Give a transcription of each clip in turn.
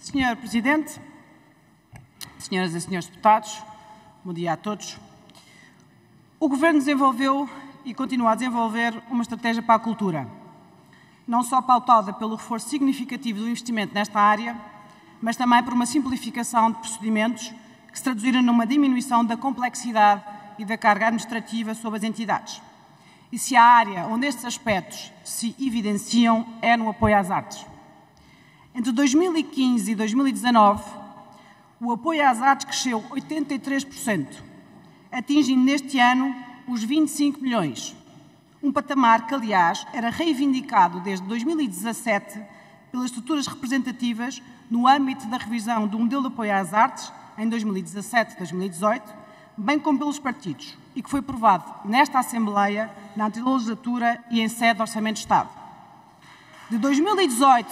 Senhor Presidente, senhoras e senhores deputados, bom dia a todos. O Governo desenvolveu e continua a desenvolver uma estratégia para a cultura, não só pautada pelo reforço significativo do investimento nesta área, mas também por uma simplificação de procedimentos que se traduziram numa diminuição da complexidade e da carga administrativa sobre as entidades. E se há área onde estes aspectos se evidenciam é no apoio às artes. Entre 2015 e 2019, o apoio às artes cresceu 83%, atingindo neste ano os 25 milhões. Um patamar que, aliás, era reivindicado desde 2017 pelas estruturas representativas no âmbito da revisão do modelo de apoio às artes em 2017 e 2018, bem como pelos partidos, e que foi aprovado nesta Assembleia, na anterior legislatura e em sede do Orçamento de Estado. De 2018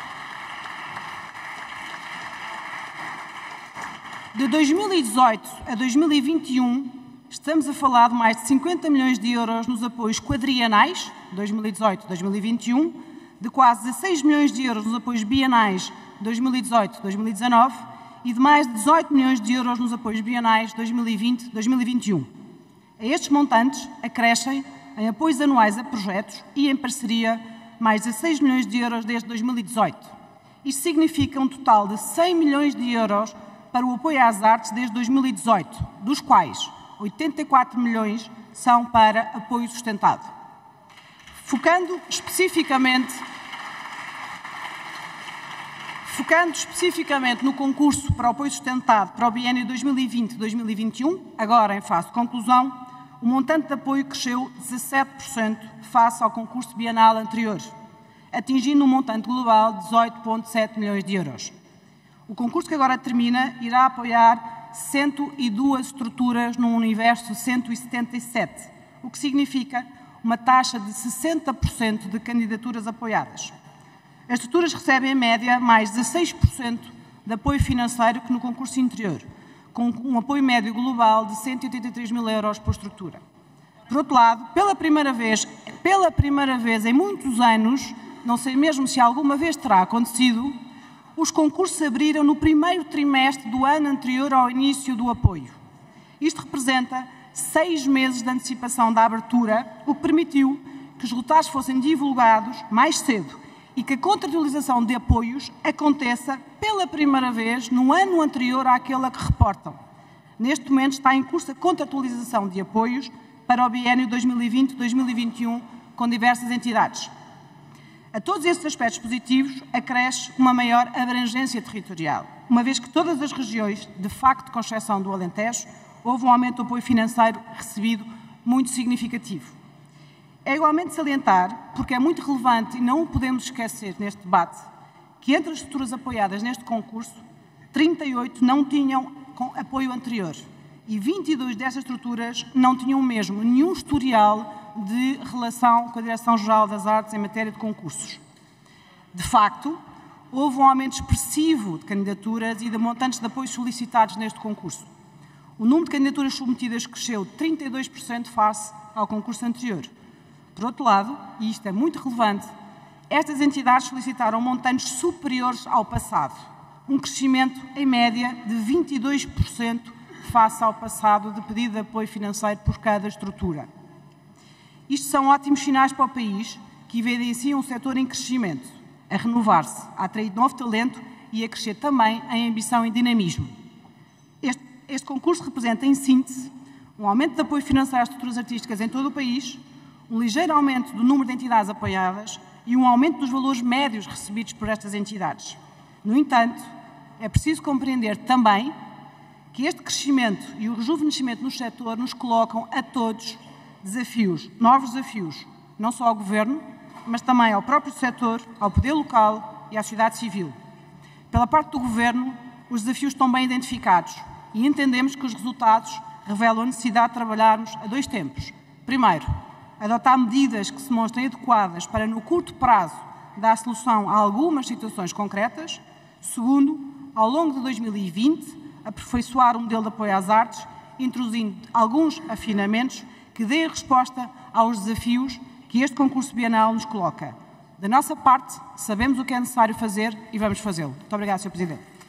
a 2021, estamos a falar de mais de 50 milhões de euros nos apoios quadrienais, 2018-2021, de quase 16 milhões de euros nos apoios bienais, 2018-2019, e de mais de 18 milhões de euros nos apoios bienais 2020-2021. A estes montantes acrescem, em apoios anuais a projetos e em parceria, mais de 16 milhões de euros desde 2018. Isto significa um total de 100 milhões de euros para o apoio às artes desde 2018, dos quais 84 milhões são para apoio sustentado. Focando especificamente no concurso para o apoio sustentado para o biênio 2020-2021, agora em fase de conclusão, o montante de apoio cresceu 17% face ao concurso bienal anterior, atingindo um montante global de 18,7 milhões de euros. O concurso que agora termina irá apoiar 102 estruturas num universo de 177, o que significa uma taxa de 60% de candidaturas apoiadas. As estruturas recebem, em média, mais de 16% de apoio financeiro que no concurso anterior, com um apoio médio global de 183 mil euros por estrutura. Por outro lado, pela primeira vez em muitos anos, não sei mesmo se alguma vez terá acontecido, os concursos abriram no primeiro trimestre do ano anterior ao início do apoio. Isto representa 6 meses de antecipação da abertura, o que permitiu que os resultados fossem divulgados mais cedo e que a contratualização de apoios aconteça pela primeira vez no ano anterior àquele a que reportam. Neste momento está em curso a contratualização de apoios para o biênio 2020-2021 com diversas entidades. A todos estes aspectos positivos acresce uma maior abrangência territorial, uma vez que todas as regiões, de facto com exceção do Alentejo, houve um aumento do apoio financeiro recebido muito significativo. É igualmente salientar, porque é muito relevante e não o podemos esquecer neste debate, que entre as estruturas apoiadas neste concurso, 38 não tinham apoio anterior e 22 dessas estruturas não tinham mesmo nenhum historial de relação com a Direção-Geral das Artes em matéria de concursos. De facto, houve um aumento expressivo de candidaturas e de montantes de apoio solicitados neste concurso. O número de candidaturas submetidas cresceu 32% face ao concurso anterior. Por outro lado, e isto é muito relevante, estas entidades solicitaram montantes superiores ao passado, um crescimento em média de 22% face ao passado de pedido de apoio financeiro por cada estrutura. Isto são ótimos sinais para o país, que evidenciam um setor em crescimento, a renovar-se, a atrair novo talento e a crescer também em ambição e dinamismo. Este concurso representa, em síntese, um aumento de apoio financeiro às estruturas artísticas em todo o país, um ligeiro aumento do número de entidades apoiadas e um aumento dos valores médios recebidos por estas entidades. No entanto, é preciso compreender também que este crescimento e o rejuvenescimento no setor nos colocam a todos desafios, novos desafios, não só ao Governo, mas também ao próprio setor, ao poder local e à sociedade civil. Pela parte do Governo, os desafios estão bem identificados e entendemos que os resultados revelam a necessidade de trabalharmos a 2 tempos. Primeiro, adotar medidas que se mostrem adequadas para, no curto prazo, dar solução a algumas situações concretas. Segundo, ao longo de 2020, aperfeiçoar o modelo de apoio às artes, introduzindo alguns afinamentos que deem resposta aos desafios que este concurso bienal nos coloca. Da nossa parte, sabemos o que é necessário fazer e vamos fazê-lo. Muito obrigada, Sr. Presidente.